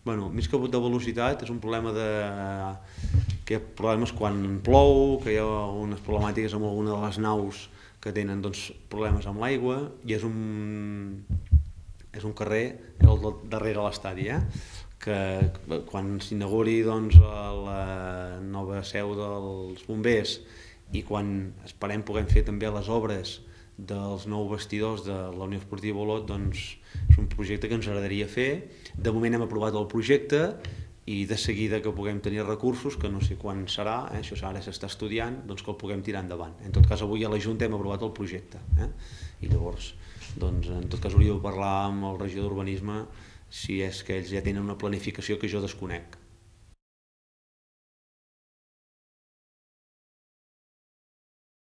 Bueno, més que de velocitat, és un problema que hi ha problemes quan plou, que hi ha unes problemàtiques amb alguna de les naus que tenen problemes amb l'aigua, i és un carrer darrere l'estadi, que quan s'inauguri la nova seu dels bombers i quan esperem puguem fer també les obres dels nous vestidors de la Unió Esportiva Olot, és un projecte que ens agradaria fer. De moment hem aprovat el projecte i de seguida que puguem tenir recursos, que no sé quan serà, això ara s'està estudiant, que el puguem tirar endavant. En tot cas, avui a la Junta hem aprovat el projecte, i llavors en tot cas hauria de parlar amb el regidor d'Urbanisme si és que ells ja tenen una planificació que jo desconec.